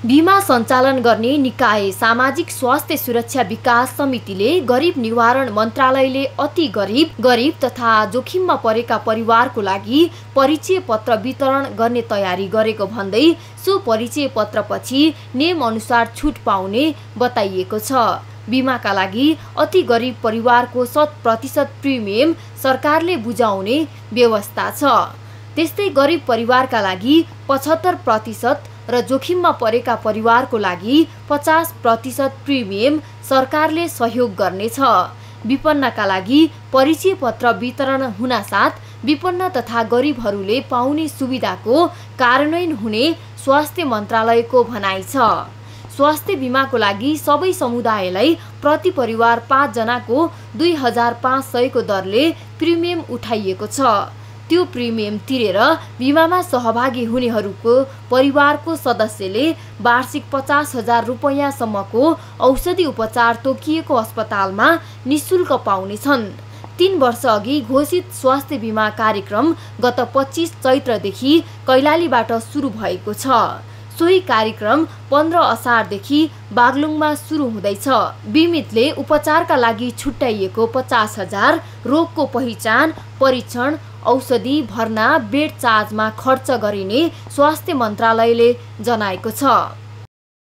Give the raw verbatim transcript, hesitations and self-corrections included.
बीमा सञ्चालन गर्ने निकाय सामाजिक स्वास्थ्य सुरक्षा विकास समितिले गरिब निवारण मन्त्रालयले अति गरिब गरिब तथा जोखिममा परेका परिवारको लागि परिचय पत्र वितरण गर्ने तयारी गरेको भन्दै सो परिचय पत्रपछि नियम अनुसार छुट पाउने बताइएको छ। बीमाका लागि अति गरिब परिवारको शत प्रतिशत प्रिमियम सरकारले बुझाउने व्यवस्था छ। त्यस्तै गरिब परिवारका लागि पचहत्तर प्रतिशत र जोखिममा परेका परिवारको लागि पचास प्रतिशत प्रिमियम सरकारले सहयोग गर्नेछ। विपन्नका लागि परिचय पत्र वितरण हुनासाथ विपन्न तथा गरिबहरूले पाउने सुविधाको कार्यान्वयन हुने स्वास्थ्य मन्त्रालयको भनाइ छ। स्वास्थ्य बीमाको लागि सबै समुदायलाई प्रति परिवार पाँच जनाको दुई हजार पाँच सयको दरले प्रिमियम उठाइएको छ। त्यो प्रिमियम तिरेर बीमामा सहभागी हुनेहरूको परिवारको सदस्यले वार्षिक पचास हजार रुपैयाँसम्मको औषधि उपचार तोकिएको अस्पतालमा निशुल्क पाउनेछन्। तीन वर्ष अघि घोषित स्वास्थ्य बीमा कार्यक्रम गत पच्चीस चैत्रदेखि कैलालीबाट सुरु भएको छ। सोही कार्यक्रम पन्ध्र असारदेखि बागलुङमा सुरु हुँदैछ। बीमितले उपचारका लागि छुट्याइएको पचास हजार रोगको पहिचान, परीक्षण, औषधि, भर्ना, बेड चार्जमा खर्च गरिने स्वास्थ्य मन्त्रालयले जनाएको छ।